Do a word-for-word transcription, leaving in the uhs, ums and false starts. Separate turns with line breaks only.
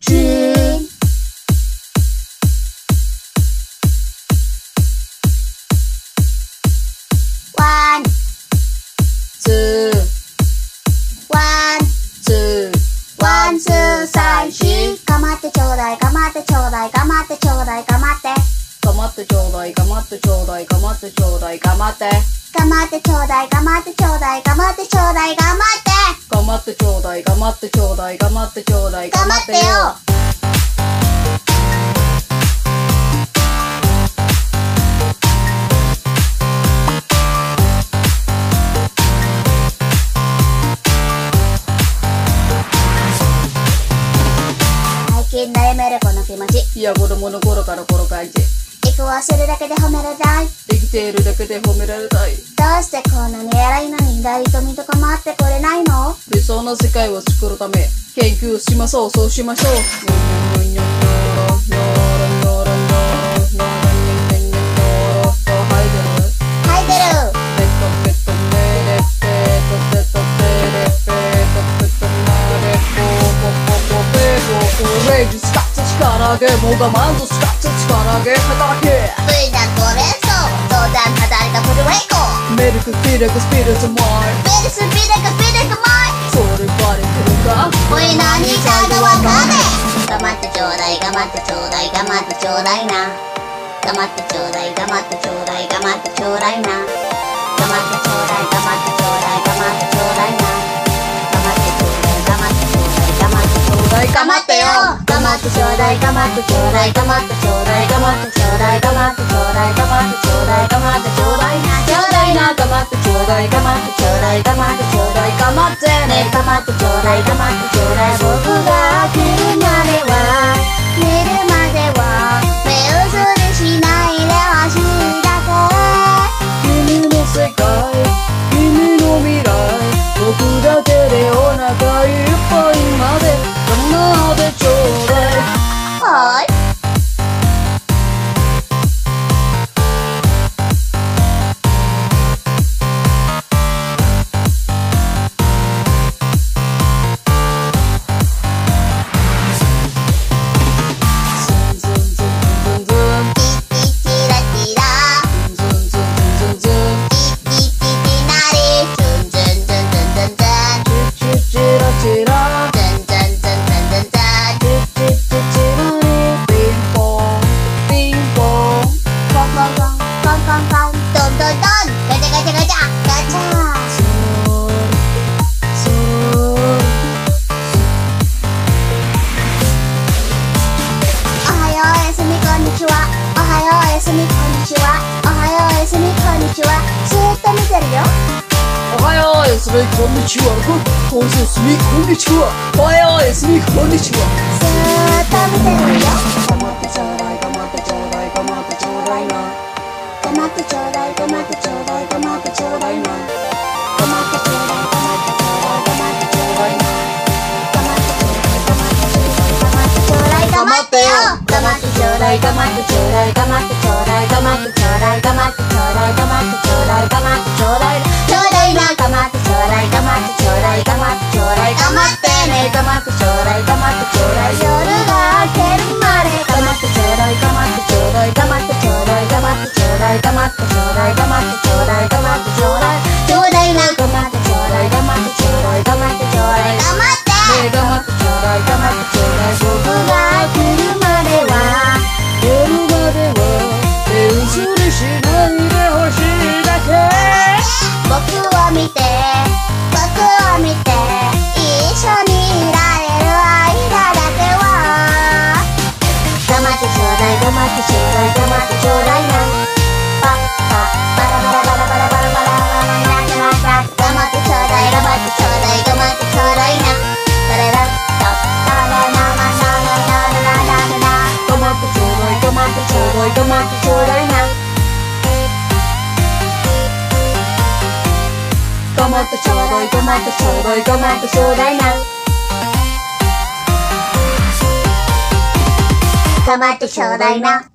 チンワンツーワンツーワンツーさんしかまってちょうだいかまってちょうだいかまってちょうだいかまって
かまってちょうだいかまってちょうだいかまってちょうだいかまって
かまってちょうだいかまってちょうだいかまってちょうだいがまって
かまってちょうだいかまってちょうだいかまってちょうだい
がまってよ最近悩めるこの気持ち
いや子供の頃からこの感じ
育をするだけで褒められたい
生きているだけで褒められたい
どうしてこんなに偉いのに誰とみとか待ってくれないの
理想の世界を作るため研究しましょうそうしましょう
はい出る
スカッツ力げも我慢とスカッツ力げ働け
V なご連想相談働いたフルウェイコ
メルクピレクスピリッツマイ
ベルスピレクピレクマイ
それバレてるか
おい何かがわかねえ頑張ってちょうだい頑張ってちょうだい頑張ってちょうだいな頑張ってちょうだい頑張ってちょうだい頑張ってちょうだいな頑張ってちょうだい頑張ってちょうだい頑張ってちょうだいな頑張ってちょうだい頑張ってちょうだい頑張ってちょうだい頑張ってよ頑張ってちょうだい頑張ってちょうだい頑張ってちょうだい頑張ってちょうだい頑張ってちょうだい頑張ってちょうだい頑張ってちょうだいなちょうだいな頑張ってちょうだい頑張ってちょうだい頑張ってちょうだい頑張ってね頑張ってちょうだい頑張ってちょうだい僕が来るまでは寝るまでは目移りしないでほしいだけ
君の世界君の未来僕だけでお腹いっぱいまで叶ってちょうだい
はい
おはようおやすみこんにちはおやすみこんにちはおはようおやすみこんにちは
ずーっと見てるよ
頑張ってちょうだい頑張ってちょうだい頑張ってちょうだいな
頑張ってちょうだい頑張ってちょうだい頑張ってちょうだいな頑張ってちょうだい頑張ってちょうだい頑張ってちょうだいな頑張ってちょうだい頑張ってちょうだい頑張ってちょうだい頑張ってよ頑張ってちょうだい頑張ってちょうだい頑張ってちょうだい頑張ってちょうだい頑張ってちょうだい頑張ってちょうだい頑張ってちょうだいちょうだいな頑張ってちょうだい頑張ってちょうだい頑張ってちょうだい頑張ってね頑張ってちょうだい頑張ってちょうだい夜が明けるまで頑張ってちょうだい頑張ってちょうだい頑張ってちょうだい頑張ってちょうだい頑張ってちょうだい頑張ってちょうだい頑張ってちょうだいちょうだいな頑張ってちょうだい頑張ってちょうだい頑張ってちょうだい頑張って
ね頑張ってちょうだい頑張ってちょうだい
僕が来るまでは
夜までは手薄にしないでほしいだけ
僕を見て僕を見て一緒にいられる間だけは頑張ってちょうだい頑張ってちょうだい頑張ってちょうだいなパッパッバラバラバラバラバラバラバラなななな頑張ってちょうだい頑張ってちょうだい頑張ってちょうだいなバララッタッタララナナナナナナナナナ
頑張ってちょうだい頑張ってちょうだい頑張ってちょうだいな頑張ってちょうだい頑張ってちょうだい頑張ってちょうだいな
頑張ってちょうだいな